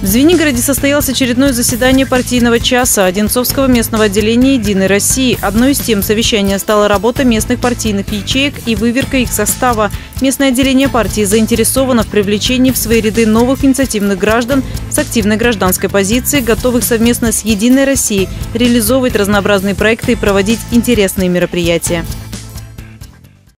В Звенигороде состоялось очередное заседание партийного часа Одинцовского местного отделения «Единой России». Одной из тем совещания стала работа местных партийных ячеек и выверка их состава. Местное отделение партии заинтересовано в привлечении в свои ряды новых инициативных граждан с активной гражданской позицией, готовых совместно с «Единой Россией» реализовывать разнообразные проекты и проводить интересные мероприятия.